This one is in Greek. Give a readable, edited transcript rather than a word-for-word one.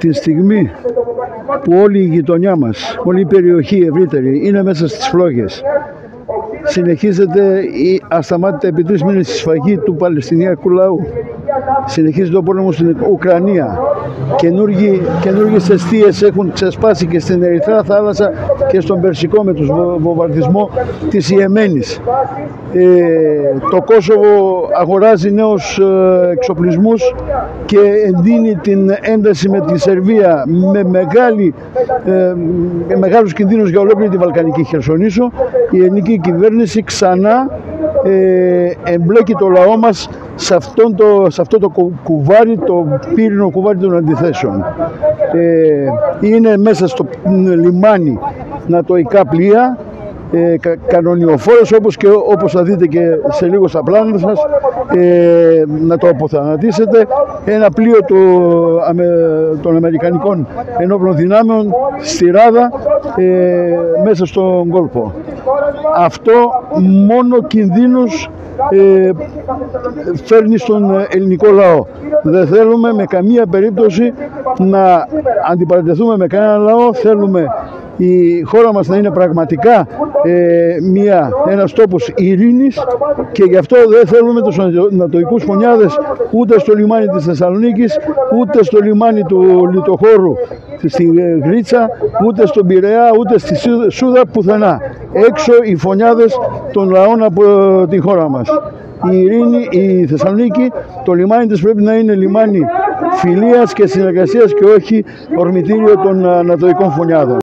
Τη στιγμή που όλη η γειτονιά μας, όλη η περιοχή ευρύτερη είναι μέσα στις φλόγες, συνεχίζεται η ασταμάτητα επί 3 μήνες η σφαγή του Παλαιστινιακού λαού, συνεχίζεται ο πόλεμος στην Ουκρανία, καινούργιες αιστείες έχουν ξεσπάσει και στην Ερυθρά θάλασσα και στον Περσικό με τον βομβαρδισμό της Ιεμένης. Το Κόσοβο αγοράζει νέους εξοπλισμούς και εντείνει την ένταση με τη Σερβία με μεγάλους κινδύνους για ολόκληρη τη Βαλκανική Χερσονήσο. Η ελληνική κυβέρνηση ξανά εμπλέκει το λαό μας σε αυτό το κουβάρι, το πύρινο κουβάρι των αντιθέσεων. Είναι μέσα στο λιμάνι νατοϊκά πλοία, κανονιοφόρες, όπως θα δείτε και σε λίγο στα πλάνα σας, να το αποθανατήσετε, ένα πλοίο των Αμερικανικών ενόπλων δυνάμεων στη Ράδα μέσα στον κόλπο. Αυτό μόνο κινδύνους φέρνει στον ελληνικό λαό. Δεν θέλουμε με καμία περίπτωση να αντιπαρατεθούμε με κανένα λαό. Θέλουμε η χώρα μας να είναι πραγματικά ένας τόπος ειρήνης και γι' αυτό δεν θέλουμε τους νατοικούς φωνιάδες ούτε στο λιμάνι της Θεσσαλονίκης, ούτε στο λιμάνι του Λιτοχώρου στη Γρίτσα, ούτε στον Πειραιά, ούτε στη Σούδα, πουθενά. Έξω οι φωνιάδες των λαών από τη χώρα μας. Η ειρήνη, η Θεσσαλονίκη, το λιμάνι της πρέπει να είναι λιμάνι φιλίας και συνεργασίας και όχι ορμητήριο των νατοικών φωνιάδων.